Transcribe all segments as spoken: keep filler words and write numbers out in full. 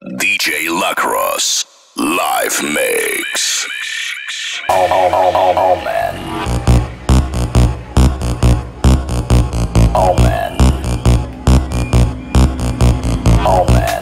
D J Lacrosse live mix. Oh, oh, oh, oh, oh man. Oh man. Oh man.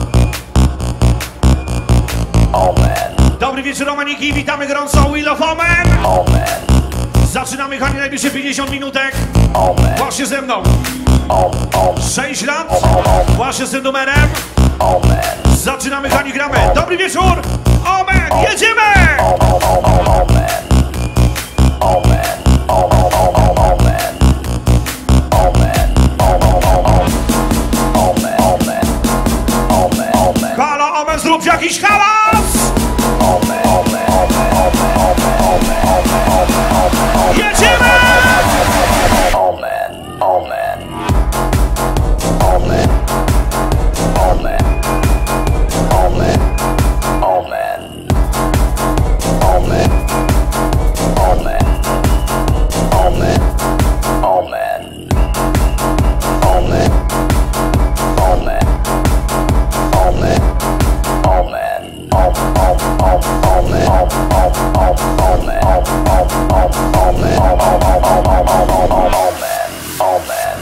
Oh man. Dobry wieczór, Romaniki, witamy gorąco, Wheel of Omen. Oh man. Zaczynamy, kochani, najbliższe pięćdziesiąt minutek. Oh man. Właśnie ze mną. Oh, oh. sześć lat. Oh, oh, oh. Właśnie z tym numerem. Oh man. Zaczynamy, kochani, gramy. Dobry wieczór. Omen, jedziemy! Oh, oh, oh, oh, oh man. Oh man. Oh, oh, oh, oh, oh man. Oh man. Oh, oh, oh, oh. Oh man. Oh man. Oh man. Oh man. Halo, Omen, zrób jakiś hałas! Oh man. Oh man. Oh man. Oh man. Oh man. Oh man. Oh man. Oh man. Oh man. Jedziemy! Oh man. Oh man. Oh man. Oh man. Oh man. Oh man. Oh man. Oh man. Oh man. Oh man. Oh man. Oh man. Oh man. Oh man. Oh oh oh oh man. Oh oh oh oh man. Oh oh oh oh man. Oh oh oh oh oh oh oh man. Oh man.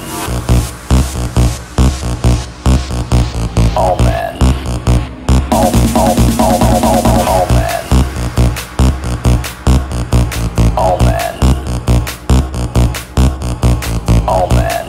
Oh man. Oh oh oh oh oh oh man. Oh man. Oh man.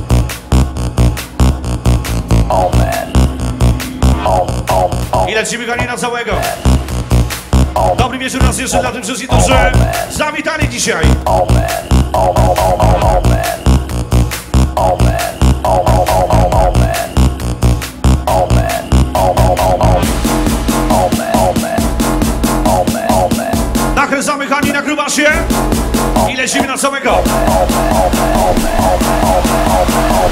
Oh man. Oh oh oh. I lecimy, kochani, na całego. Dobry wieczór raz jeszcze dla tych wszystkich, którzy zawitali dzisiaj. Oh man. Oh oh oh oh oh man. Oh man. Oh oh oh oh oh man. Oh man. Oh oh oh oh. Oh man. Oh man. Oh man. Oh man. Nakręcamy, kochani, na grubasie. I lecimy na całego. Oh man. Oh man. Oh man. Oh man. Oh man. Oh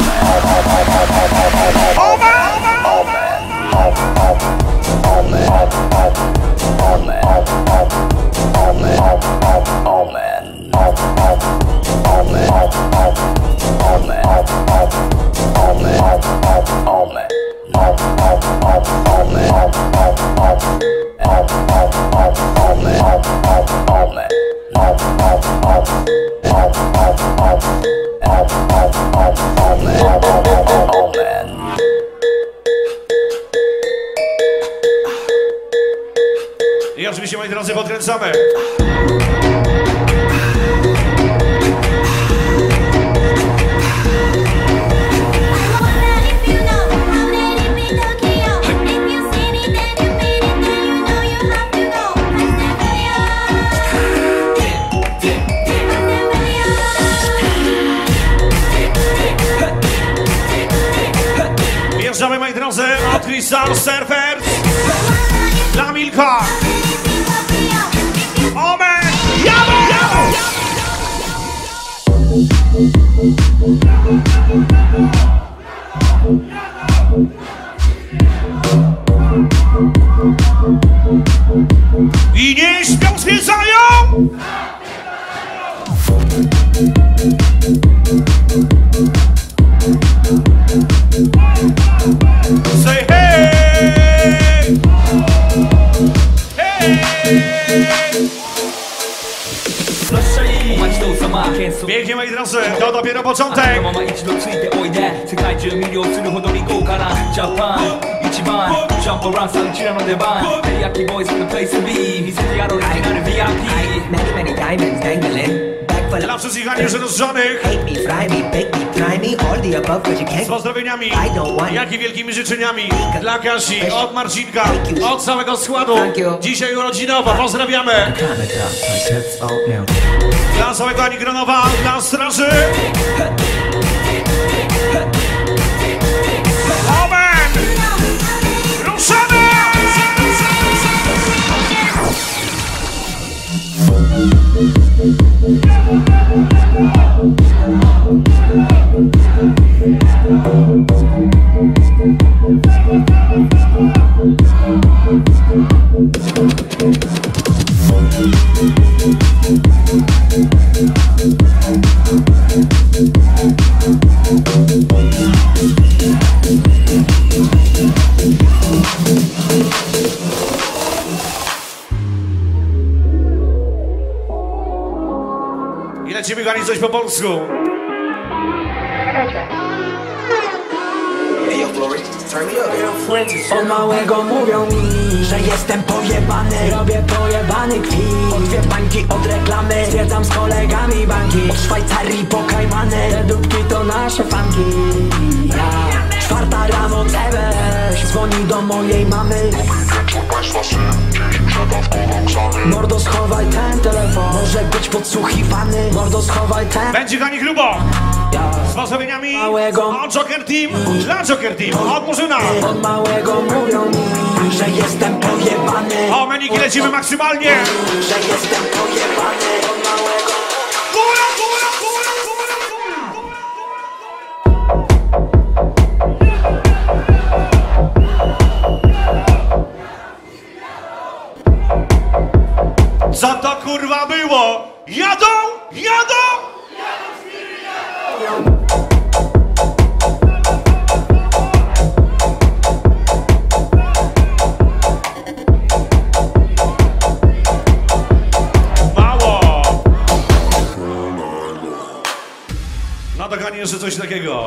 man. Omen! Oh man. Oh oh oh man. Oh oh oh man. Oh oh oh man. Oh oh oh man. Oh oh oh man. Oh oh oh man. Oh oh oh man. Oh oh oh man. Oh oh oh man. Oh oh oh. Oh oh oh oh man. Oh oh oh man. Oh oh oh. Oh oh oh. Oh oh oh man. Oh oh oh man. I oczywiście, moi drodzy, podkręcamy. Wjeżdżamy, moi drodzy, od Crystal Surfers dla Milka. Omen! Jadą! Jadą! I nie śpią, zwiedzają! Say hey! Hey! Pięknie, moi drodzy, to dopiero początek. Dla wszystkich aniożonych z pozdrowieniami, jak i wielkimi życzeniami dla Kasi, od Marcinka, od całego składu. Dzisiaj urodzinowo, pozdrawiamy. Dla całego Anigronowa, dla straży. Omen! Ruszamy! I lecimy gani coś po polsku. Od małego mówią mi, że jestem pojebany. Robię pojebany kwit. Po dwie bańki od reklamy. Zwiedzam z kolegami banki. Od Szwajcarii po Kajmany. Te dupki to nasze fanki. Ja. Czwarta rano cebeś dzwoni do mojej mamy. Mordo, schowaj ten telefon. Może być podsłuchiwany. Mordo, schowaj ten. Będzie gani grubo. Z pozdrowieniami od Joker Team dla Joker Team, od Murzyna. Od małego mówią mi, że jestem pojebany. O, meniki lecimy maksymalnie. Że jestem pojebany. Od małego. Góra, góra, góra, góra, góra. Co to kurwa było? Jadą, jadą! Na doganie jeszcze coś takiego.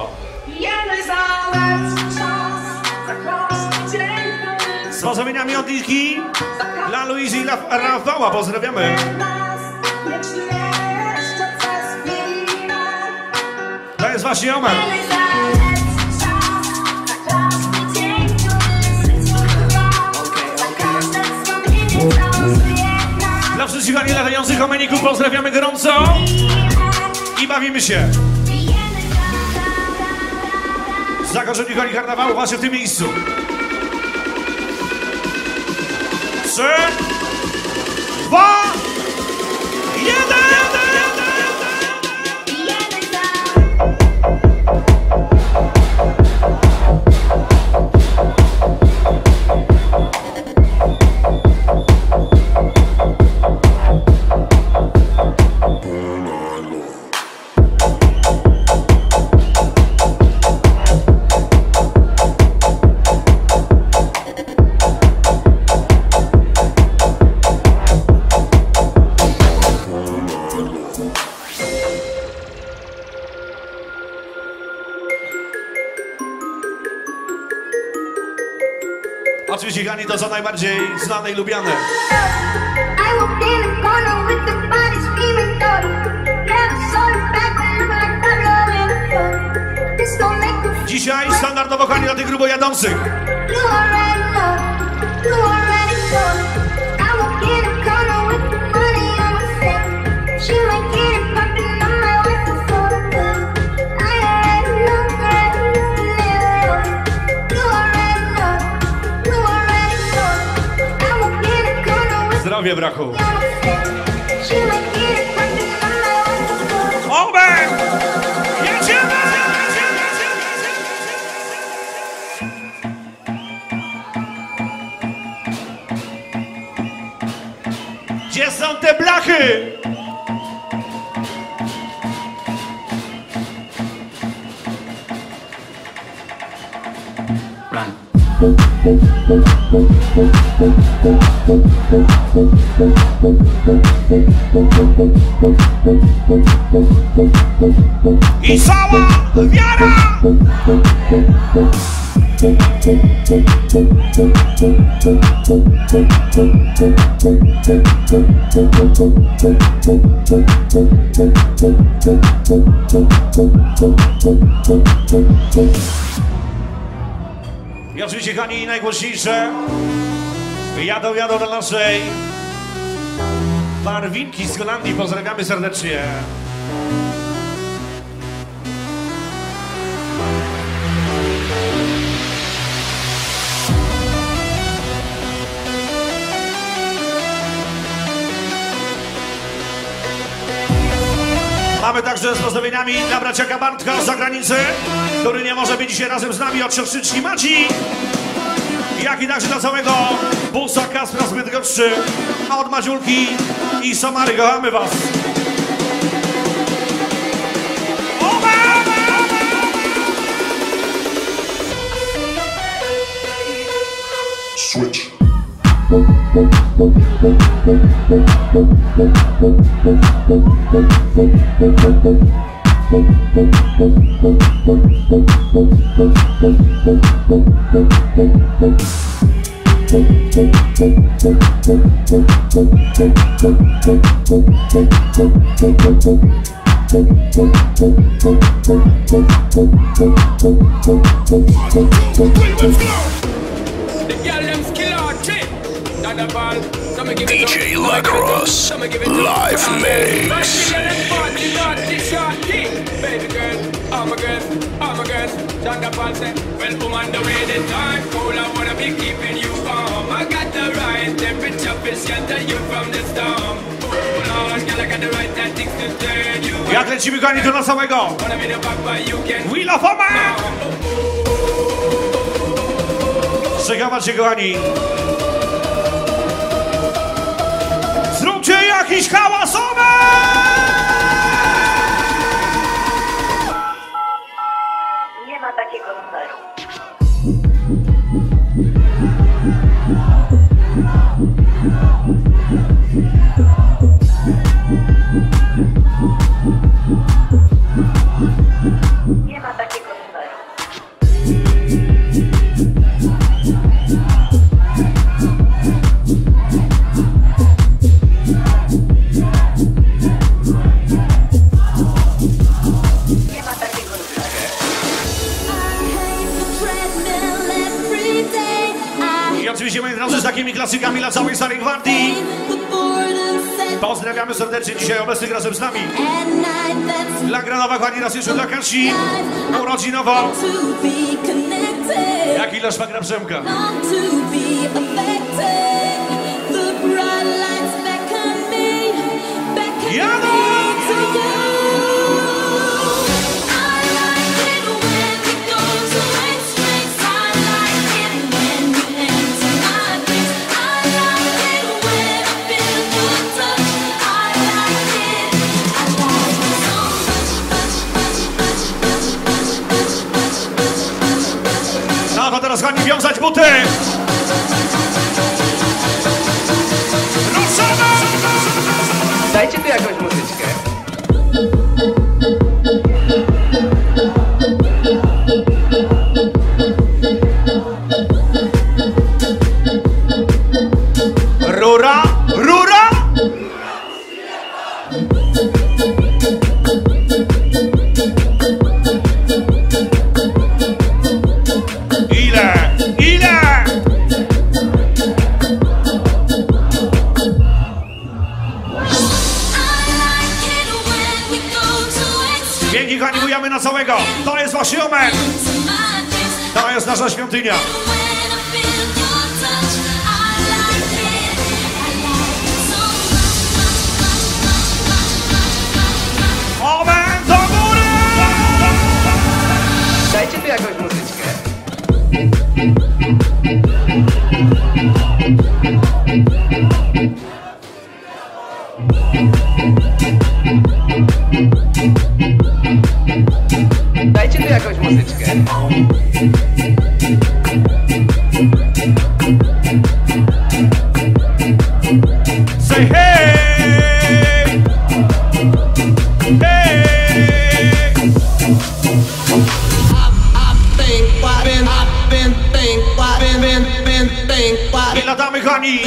Z pozdrowieniami od Ilki dla Luizy i dla Rafała. Pozdrawiamy. To jest właśnie Omen. Dla wszystkich latających omeników pozdrawiamy gorąco i bawimy się. Zakorzeni koni karnawału właśnie w tym miejscu. Trzy, dwa, jeden! Oczywiście Gani to co najbardziej znane i lubiane. Dzisiaj standardowo Gani dla tych grubo jadących. Zdrowie, brachu. Omen! Jedziemy! Gdzie są te blachy? I cała wiara! I oczywiście Hani najgłośniejsze jadą, jadą do naszej barwinki z Holandii. Pozdrawiamy serdecznie. Mamy także z pozdrowieniami dla braciaka Bartka z zagranicy, który nie może być dzisiaj razem z nami, od siostrzyczki Madzi, jak i także dla całego busa Kaspra z Bydgoszczy, a od Madziulki i Samary. Kochamy was! Switch. D J Lacrosse live mix. Baby girl, all my girls, all my girls. Shonda Paul say, well, I'm on the way, the time cold. I wanna be keeping you warm. I got the right temperature to shelter you from the storm. Hold on, girl, I got the right tactics to turn you. Jak lecimy, kochani, do nocowego Wheel of Fame! Czekajcie, kochani. Zróbcie jakiś hałasowy! Nie ma takiego numeru. Nie ma takiego numeru. I oczywiście, moi drodzy, z takimi klasykami dla całej starej gwardii. Pozdrawiamy serdecznie dzisiaj obecnych razem z nami. Dla Granowa, kochani, raz jeszcze dla Kasi. Urodzinowo. Jak i dla szwagra Przemka. Jadą! No to teraz chodzi wiązać buty! Ruszamy! Dajcie tu jakąś muzyczkę. Rura! Rura! Ile? Ile? Pięknie, kochani, bujamy na całego. To jest wasz moment. To jest nasza świątynia. Moment do góry! Dajcie tu jakąś muzyczkę. Dajcie tu jakąś muzyczkę. Say hey! Hey! I latamy, kochani!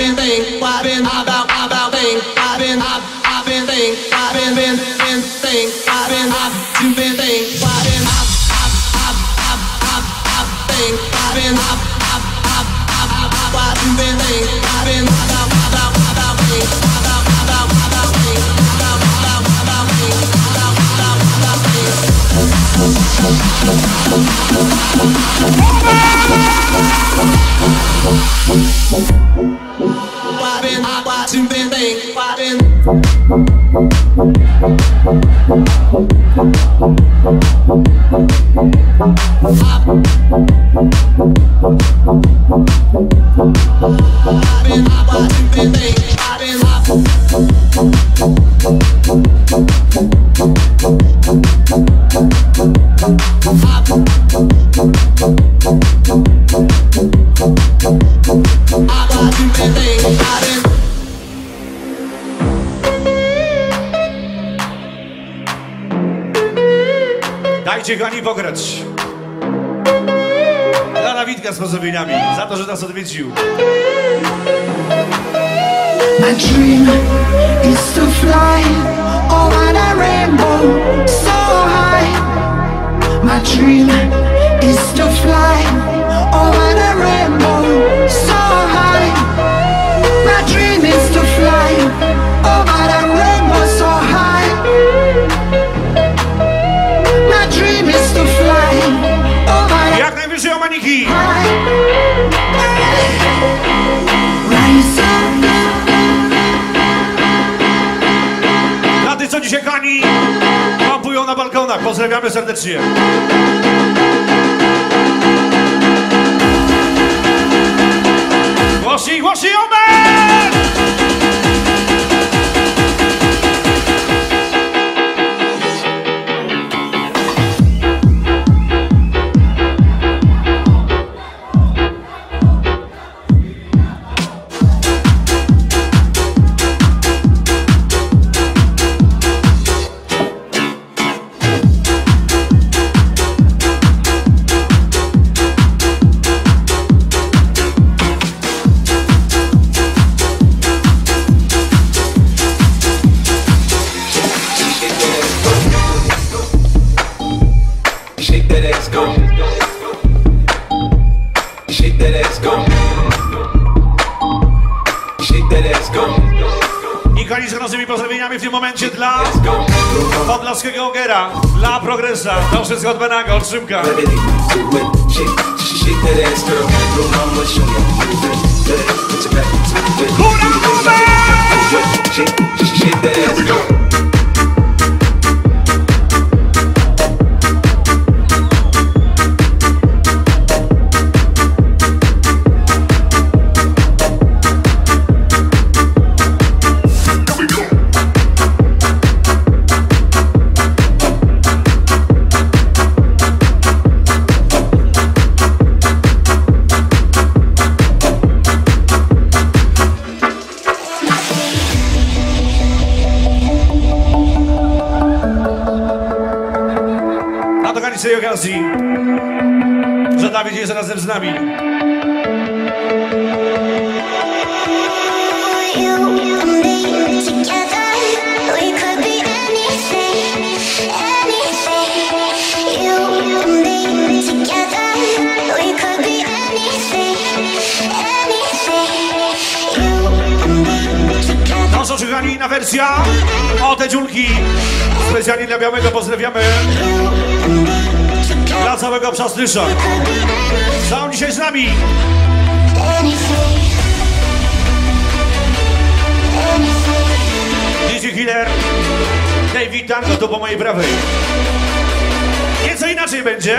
I've been Dajcie kochani pograć. Dla Dawidka z pozdrowieniami, za to, że nas odwiedził. My dream is to fly over the rainbow so high. My dream is to fly over the rainbow so high. My dream is to fly over the rainbow so high. My dream is to fly over the Jak najwyżej o maniki. rise up. Dla tych, co dzisiaj kani kampują na balkonach, pozdrawiamy serdecznie. Głośniej, głośniej, omen! W tym momencie dla podlaskiego ogera, dla progresa, to wszystko od Benaga, od Szymka. Góra, z tej okazji, że Dawid jest razem z nami. Nasza oczekiwana wersja o te dziulki specjalnie dla Białego pozdrawiamy. Dla całego Przasnysza. Są dzisiaj z nami. D J Killer, David Tango tu po mojej prawej. Nieco inaczej będzie.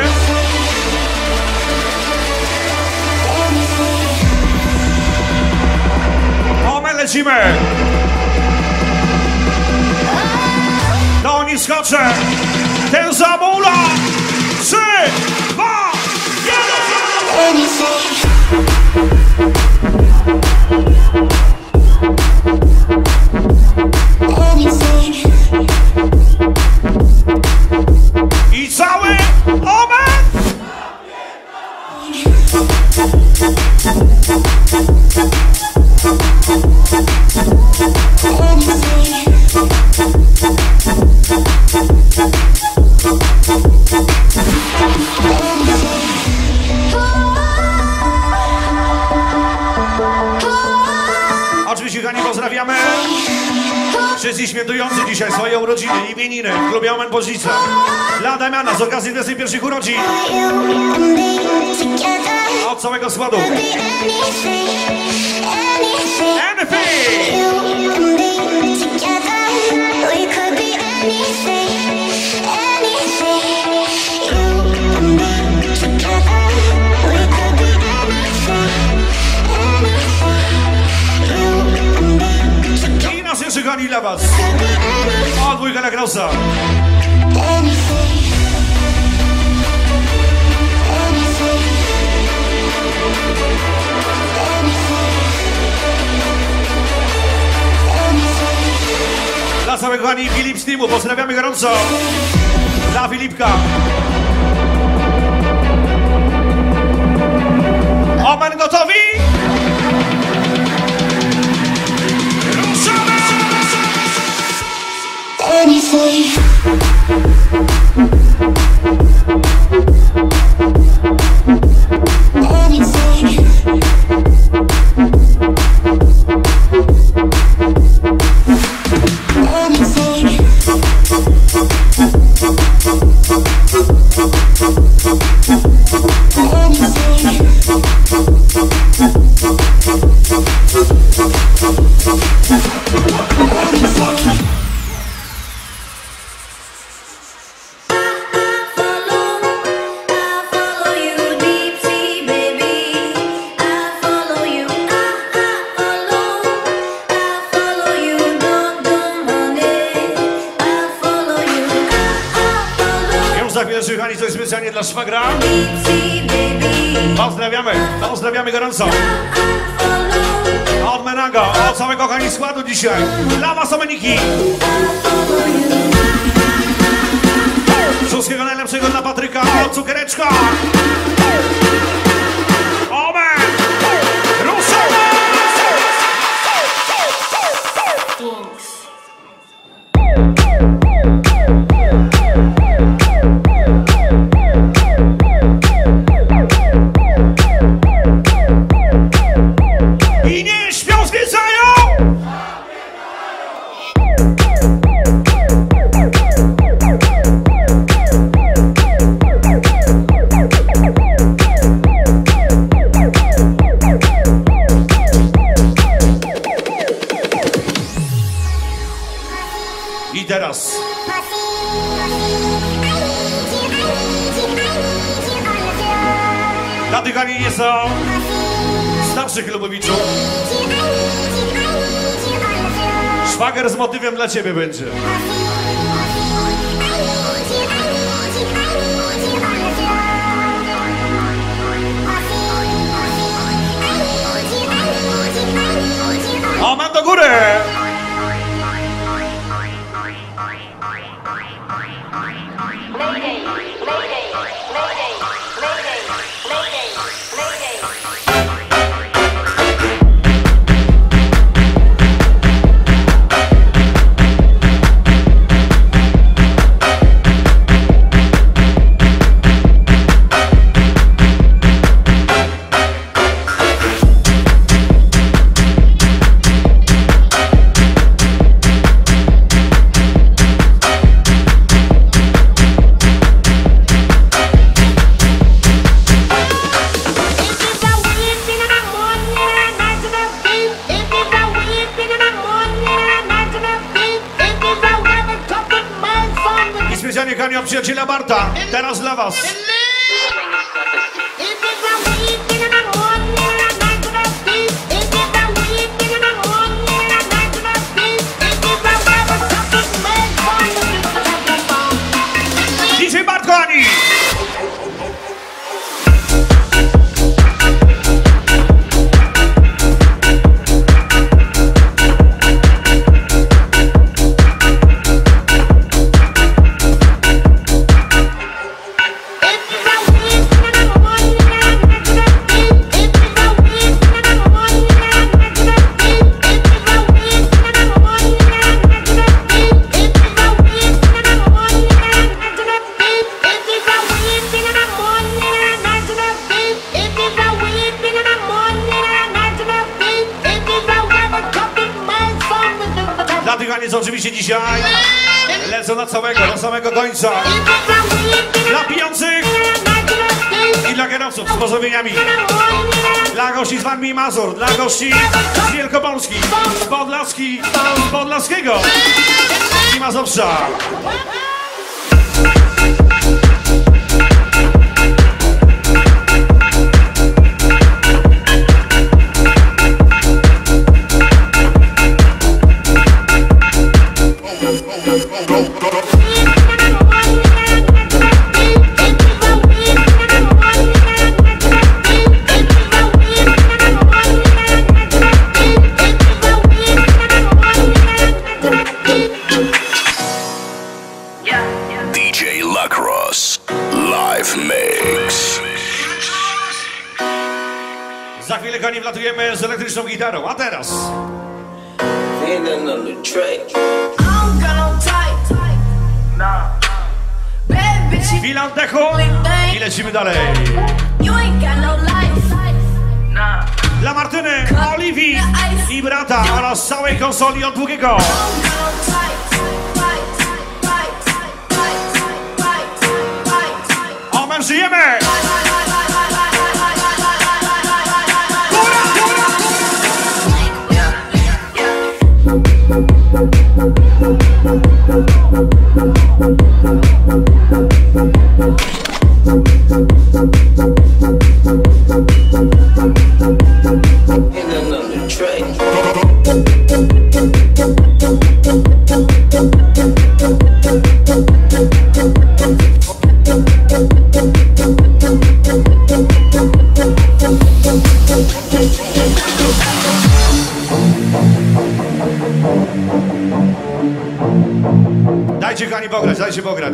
O, my lecimy. To nie skoczę. Ten zamula. Trzy, dwa, jeden! I cały omen! Oczywiście, kochani, pozdrawiamy wszystkich świętujących dzisiaj swoje urodziny, imieniny w klubie Omen Bożnica. Dla Damiana z okazji dwudziestych pierwszych urodzin. A od całego składu. I nas jeszcze goni dla was. O, dwójka na Krausa. Dla całego kochani Filip z teamu, pozdrawiamy gorąco. Dla Filipka. gotowi? Ruszamy! Anything. Coś specjalnie dla szwagra. Pozdrawiamy, pozdrawiamy gorąco. Od Menago, od całego kochani składu dzisiaj. Dla was omeniki. Wszystkiego najlepszego dla Patryka, od cukiereczka. Omen! Ruszamy! Teraz dla tych, ani nie są starszych lubowiczów. Szwagier z motywem dla ciebie będzie. O, mam do góry! Od przyjaciela Barta, teraz dla was. D J Bart, kochani! Oczywiście dzisiaj lecą na całego, do samego końca. Dla pijących i dla kierowców z pozdrowieniami. Dla gości z Warmii i Mazur, dla gości z Wielkopolski, z Podlaski, z Podlaskiego i Mazowsza. Grajemy z elektryczną gitarą, a teraz chwila oddechu i lecimy dalej. Dla Martyny, Oliwii i brata oraz całej konsoli od długiego. Omen, żyjemy! Dajcie kochani pograć, dajcie pograć.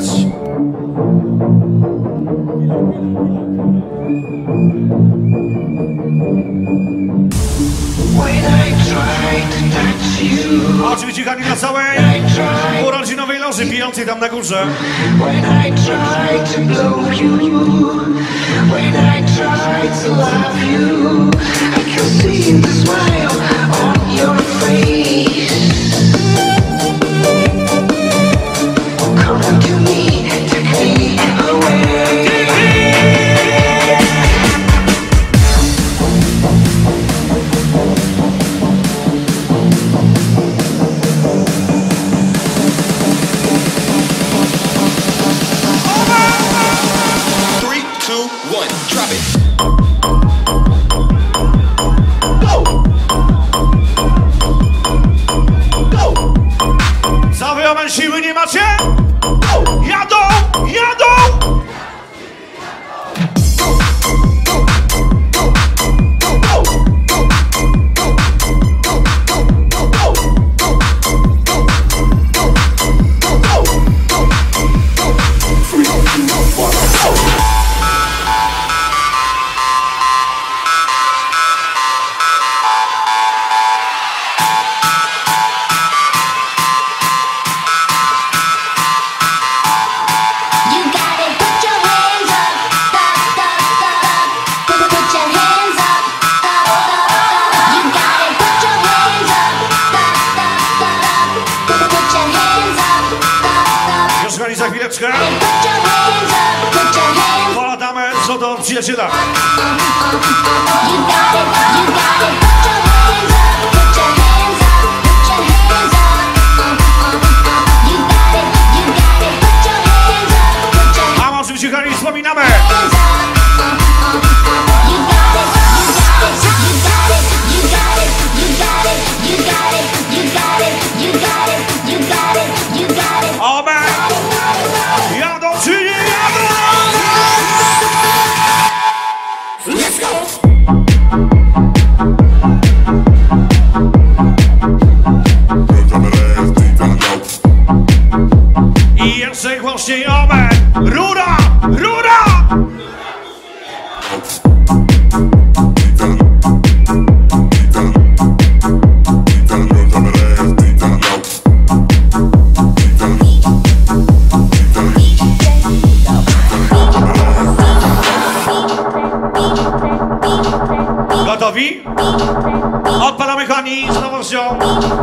Oczywiście kochani na całej urodzinowej loży pijącej tam na górze. Siły nie macie? Jadą! Jadą! Za chwileczkę polatamy co do przyjaciela. A może oczywiście kochani wspominamy. Omen! Jadą czy nie jadą? Let's go! I jeszcze głośniej omen! Rura! Rura! Gotowi? Odpalamy kochani z nowością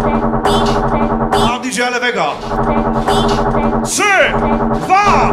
od D J lewego. Trzy, dwa.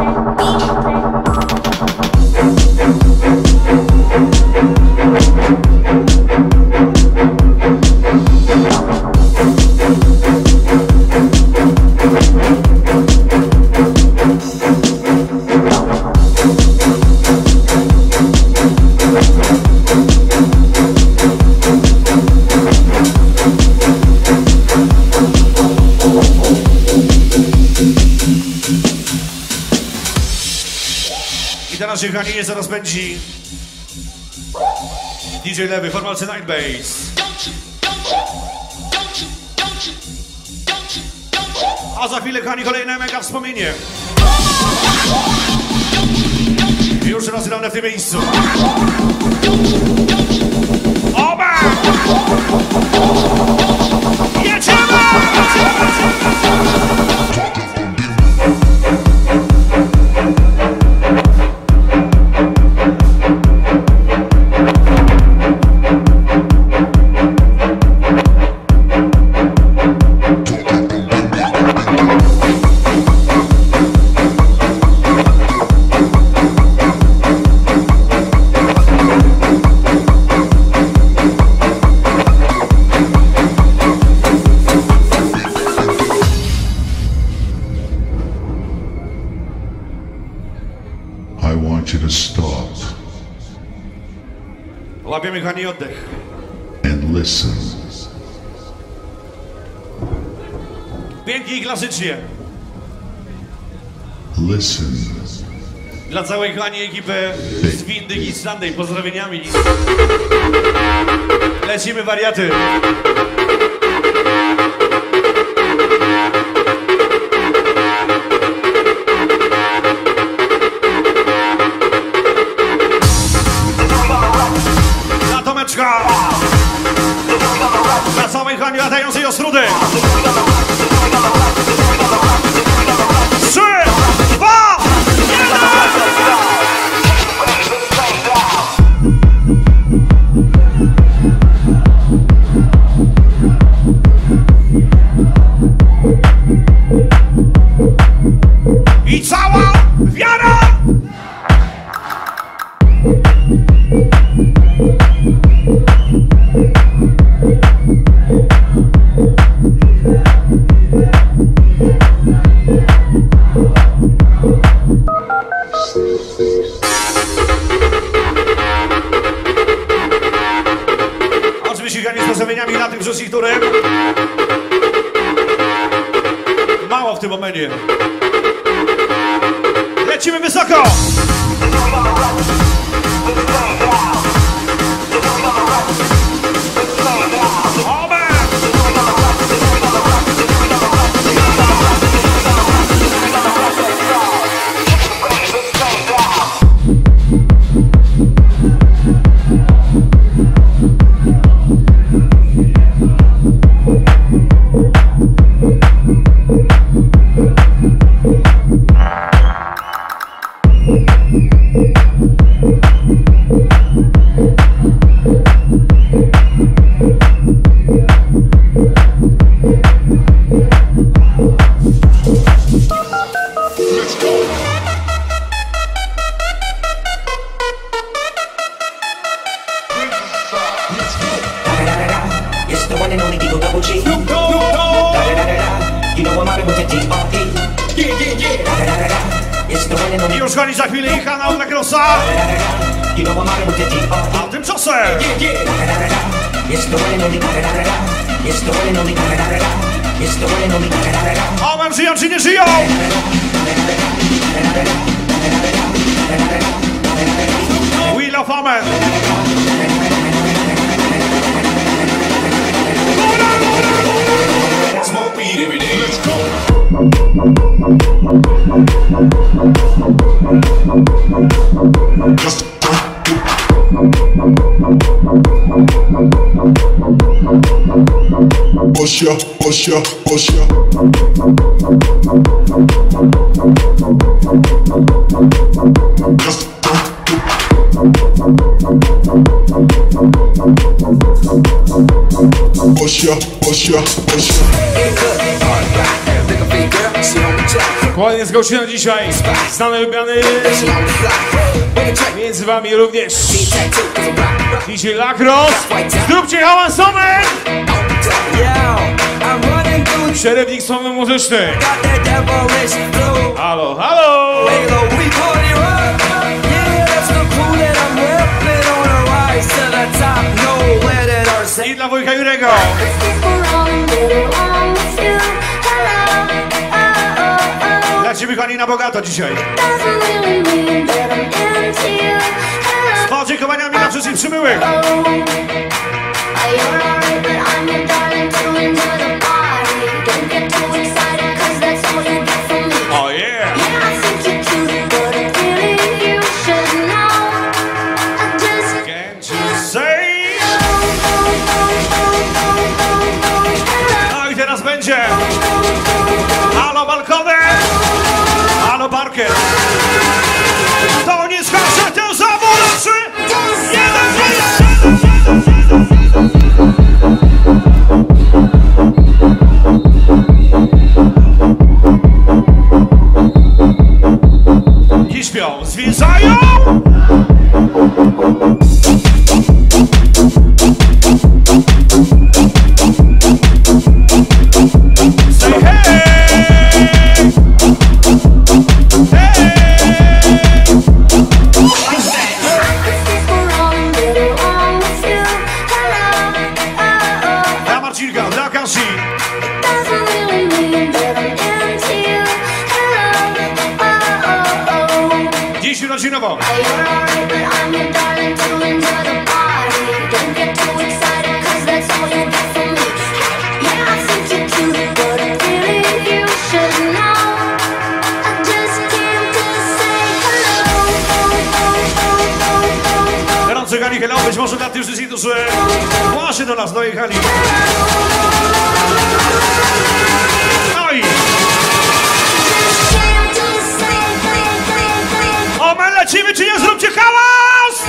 Teraz kochani nie zaraz będzie D J lewy, formalcy Night Bass. A za chwilę kochani kolejne mega wspomnienie. Już raz grane w tym miejscu. Oba! Łapiemy, kochani, oddech. And listen. Pięknie i klasycznie. Listen. Dla całej, kochani, ekipy z Windy i Sunday pozdrowieniami. Lecimy, wariaty. Dla Tomeczka. Dla całej, kochani, latającej Ostródy. Trzy, dwa, jeden! I cała wiara! Oczywiście granie z postawieniami na tym wszystkich, którym mało w tym momencie. Lecimy wysoko! I już koniec za chwilę i kanał dla Grossa. A tymczasem Omen żyją czy nie żyją? We love Omen. Smoke weed every day. Let's go. Just push ya, push ya, push ya. Just push ya, push ya, push ya. Dokładnie z gościem na dzisiaj znany, lubiany między wami również D J Lacrosse. Zróbcie hałas, Omen! Przerywnik słowy muzyczny. Halo, halo! I dla wujka Jurego. Dla ciebie, kochani, na bogato dzisiaj. Z podziękowaniami dla wszystkich przybyłych. Oh yeah! Can't you say? No i teraz będzie. Halo balkony! Halo parkiet! To nie skacze, to zawód! Trzy, jeden, jeden! Kasi. Dziś rodzinowo. Gorący Gali, hello, być może dla tych wszystkich, którzy właśnie do nas dojechali. Oj! O, my lecimy, czy nie? Zróbcie hałas!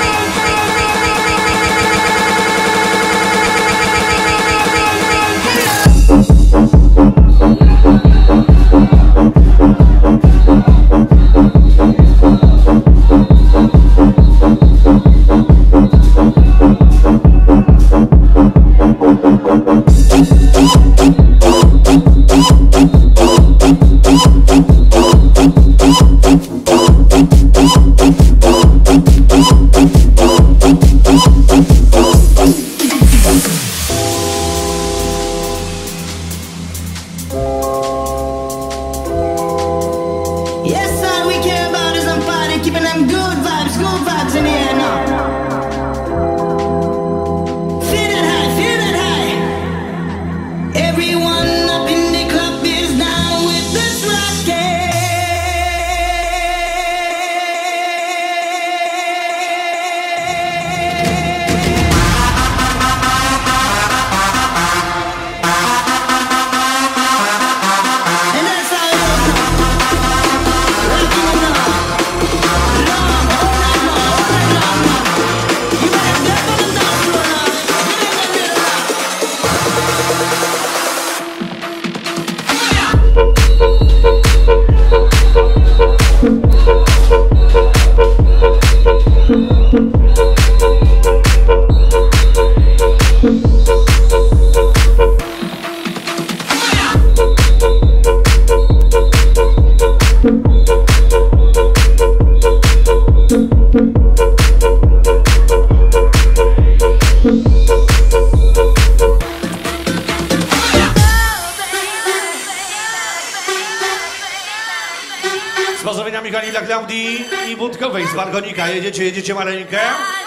Z pozdrowieniami Gali dla Klaudii i Budkowej z Balkonika. Jedziecie, jedziecie maleńkę.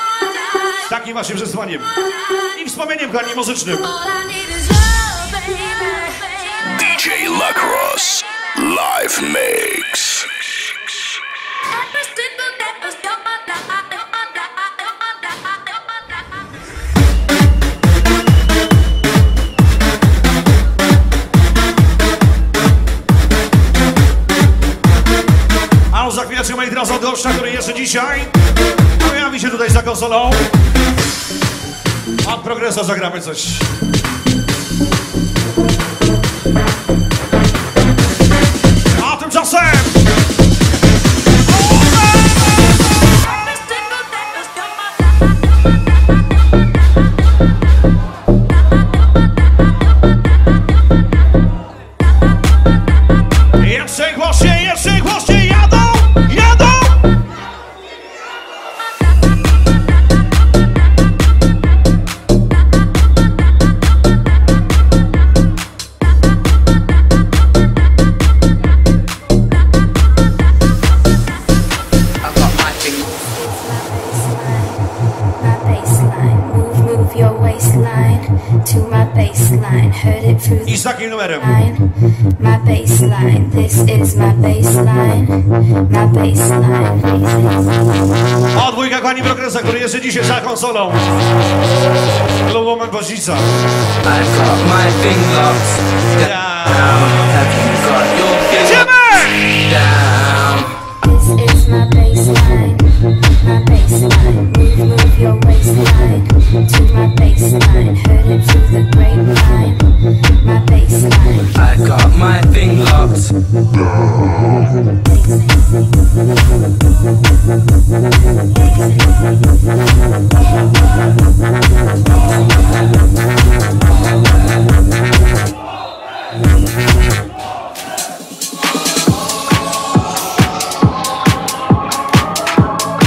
Z takim właśnie przesłaniem. I wspomnieniem Gali muzycznym. D J Lacrosse Live Mix. A za chwileczkę, moi drodzy, od gościa, który jeszcze dzisiaj pojawi się tutaj za konsolą. Od Progresa zagramy coś. A tymczasem jeszcze głośniej, jeszcze głośniej jadą, jadą! I z takim numerem. My baseline, this is my baseline, my baseline. O, dwójka kochani Progresa, który jeszcze dzisiaj za konsolą. Hello Woman Bożica. I've got my fingers down. Have you got your fingers down? This is my baseline, my baseline. Move, move your waistline to my baseline. Heard it through the grapevine. My baseline. I got my thing locked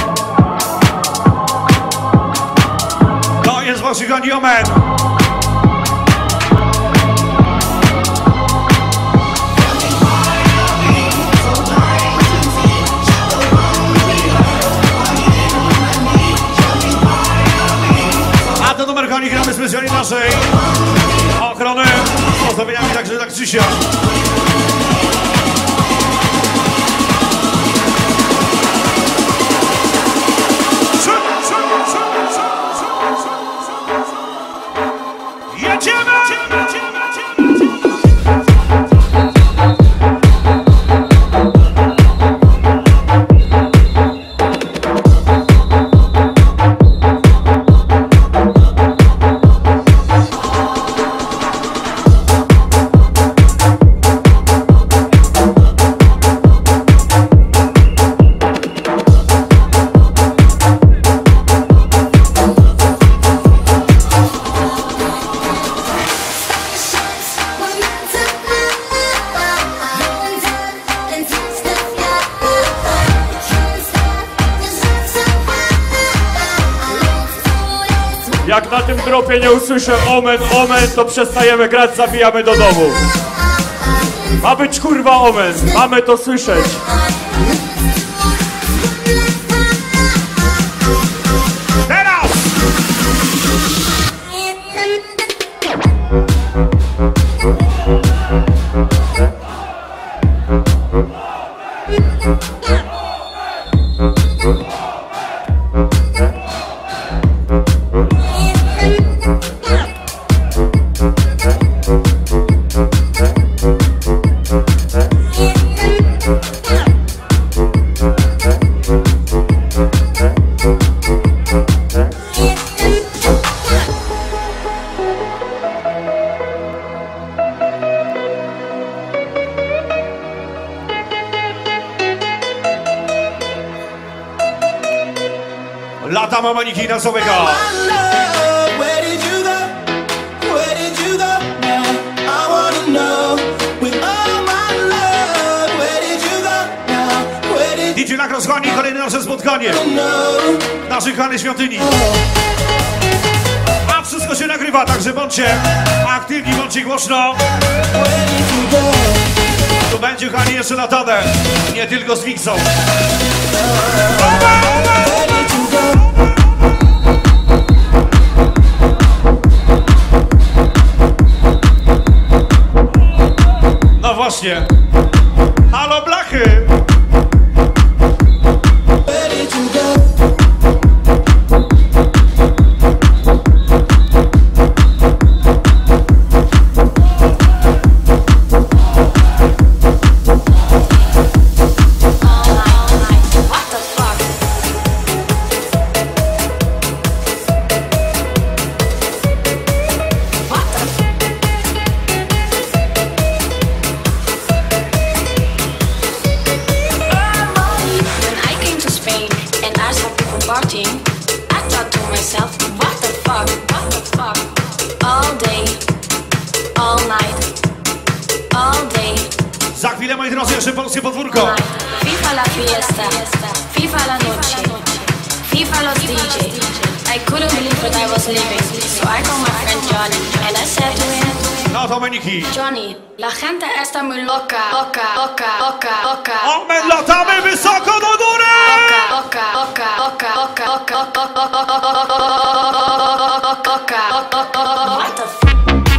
To jest wasz Omen. ochrony. Z pozdrowieniami także dla Krzysia. Jedziemy! Jak na tym dropie nie usłyszę omen, omen, to przestajemy grać, zabijamy do domu. Ma być kurwa omen, mamy to słyszeć. Teraz! Lata Mamaniki na Sowego. D J Nakros kochani, kolejne nasze spotkanie w naszej kochanej świątyni. A wszystko się nagrywa, także bądźcie aktywni, bądźcie głośno. Tu będzie kochani jeszcze latane, nie tylko z Wixą. No właśnie. Halo blachy! Za chwilę, moi drodzy, jeszcze polskie podwórko. FIFA la fiesta, FIFA la noche, FIFA los D J. I couldn't believe what I was living, so I called my friend Johnny and I said to him, No to Maniki. Johnny, la gente está muy loca, loca, loca, loca, loca. O, my latamy wysoko do góry! Loca, loca, loca, loca, loca, loca, loca, loca, loca. What the f***?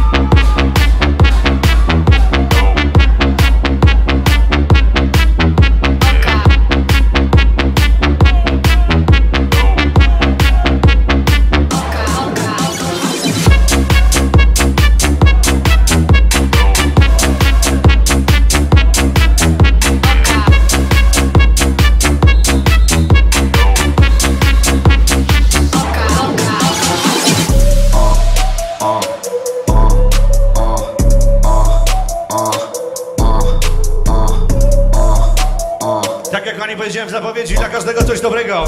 Tak jak pani powiedziałem w zapowiedzi, dla każdego coś dobrego.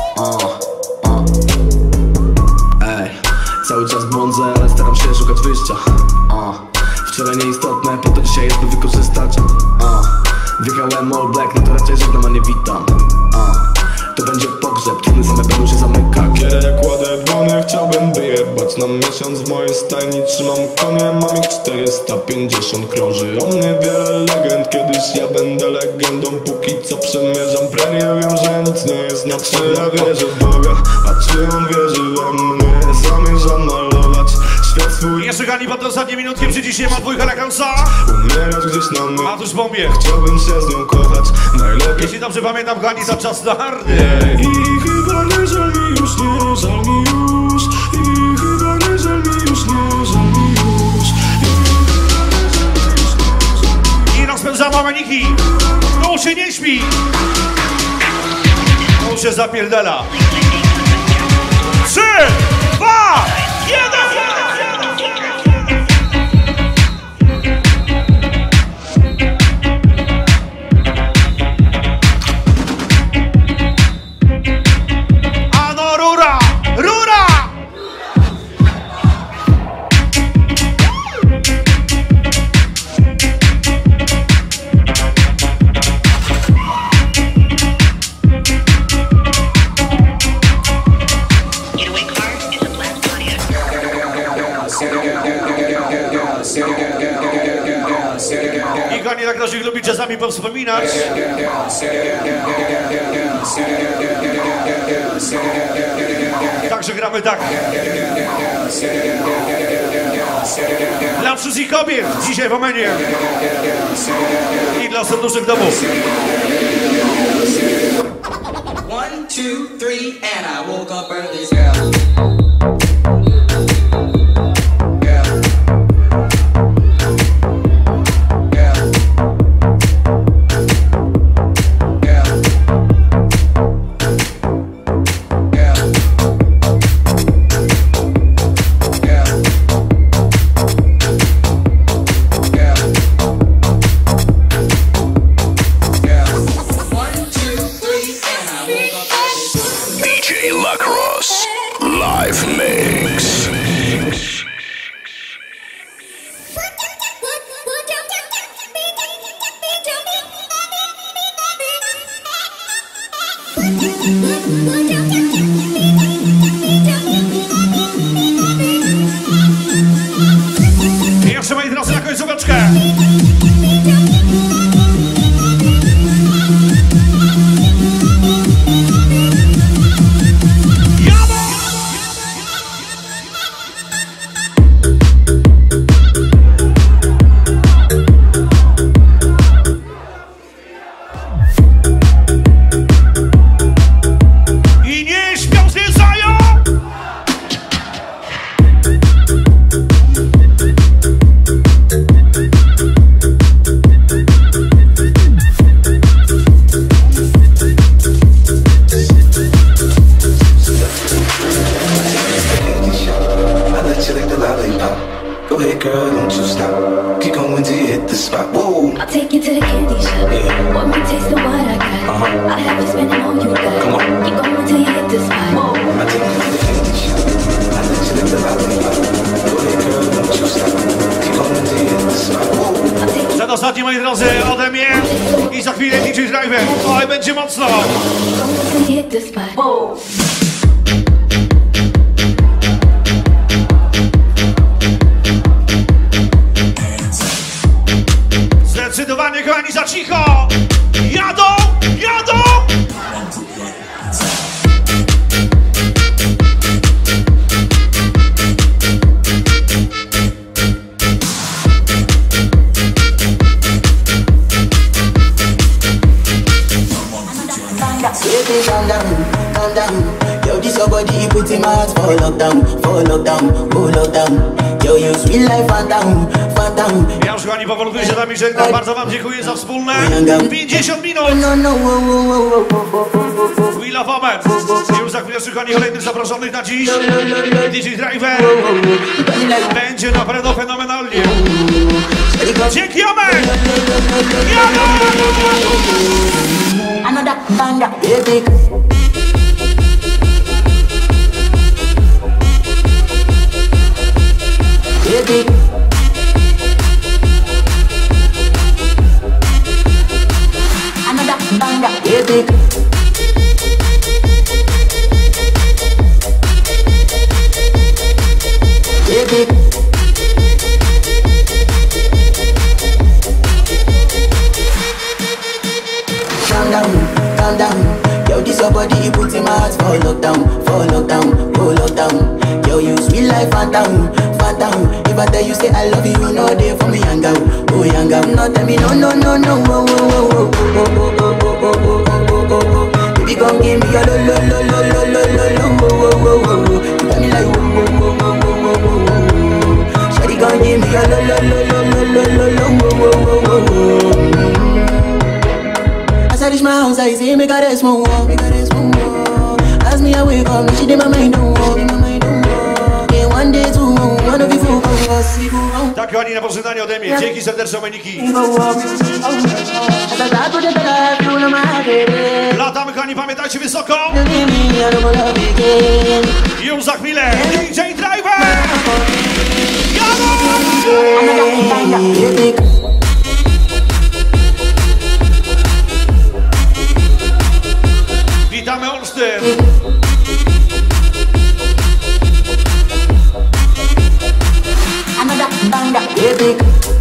Ej, cały czas błądzę, ale staram się szukać wyjścia. Wczoraj nieistotne, po to dzisiaj jest by wykorzystać. Wjechałem all black, no to raczej żegnam, a nie witam. To będzie pogrzeb, trudny zamek będą się zamykać. Kiedy kładę dłonie, chciałbym wyjebać na miesiąc w mojej stajni. Trzymam konie, mam ich czterysta pięćdziesiąt. Krąży o mnie wiele legend, kiedyś ja będę legendą. Póki co przemierzam prenię, wiem, że nic nie jest na czy ja wierzę w Boga, a czy on wierzy we mnie? Zamierzam malować świat swój. Jeszcze Gani pod te ostatnie minutki przyciśniemy od dwójka Lekansa. Umierać gdzieś na mnie. A tuż bombie. Chciałbym się z nią kochać. Najlepiej. Jeśli dobrze pamiętam, Gani to czas na hardy. I chyba nie żal mi już, nie żal mi już. I chyba nie żal mi już, nie żal mi już. I rozpędzamy maniki. No się nie śpi. No się zapierdala. Trzy, dwa, jeden. Ano rura, rura. I Gani tak naszych lubi czasami powspominać. Także gramy tak. Dla wszystkich kobiet dzisiaj w Omenie i dla serduszek domów. One, two, three, and I woke up early, girl. I jeszcze moi drodzy na końcóweczkę. I nie śpią, zwiedzają. Go ahead, girl, don't you stop. Keep going till you hit the spot. Whoa. I'll take you to the candy shop. Yeah. Want me to taste the what I got? Uh-huh. I have you spending all you got. Come on. Keep going till you hit the spot. Whoa. I take you to the candy shop. I let you lick the lollipop. Go ahead, girl, don't you stop. Keep going till you hit the spot. Whoa. Przed ostatni, moi drodzy, ode mnie i za chwilę D J Driver. Oj, będzie mocno. Hit the spot. Whoa. Zdecydowanie, kochani, za cicho! Jadą! Jadą! Baby, calm down, calm down. Yo, this your body, put in my heart for lockdown, for lockdown, for lockdown. Yo, you sweet life, phantom, phantom. Ja już, kochani, powolutkuję się nami żegnam. Bardzo wam dziękuję za wspólne pięćdziesiąt minut. No, no, wo, wo, wo, wo. Chwila, moment. Już za chwilę, kochani, kolejnych zaproszonych na dziś. D J Driver. Będzie naprawdę fenomenalnie. Dzięki, Omen! Jadą! Another banger, baby. Baby. Another banger, baby. Baby. Calm down, calm down. Yo, this your body, you put in my heart for lockdown, for lockdown, for lockdown. Yo, you sweet life, phantom, phantom. ever tell you say I love you, you know they for me young girl, oh young girl. No tell me no no no no, oh oh oh oh oh oh oh oh oh oh oh oh. Baby come give me your lo lo lo lo lo lo lo lo, oh oh oh oh. You got me like oh oh oh oh oh oh oh. Shawty come give me your lo lo lo lo lo lo lo lo, oh oh oh oh. As I reach my house, I see me got a small wall, me got a small wall. As me I wake up, she did my mind don't walk, my mind don't walk. Yeah, one day two, one of you fool come us. Tak, kochani, na pożegnanie ode mnie. Dzięki serdeczne, Meniki. Latamy, kochani, pamiętajcie wysoko. Już za chwilę D J Driver. Witamy Olsztyn. Another banger, epic.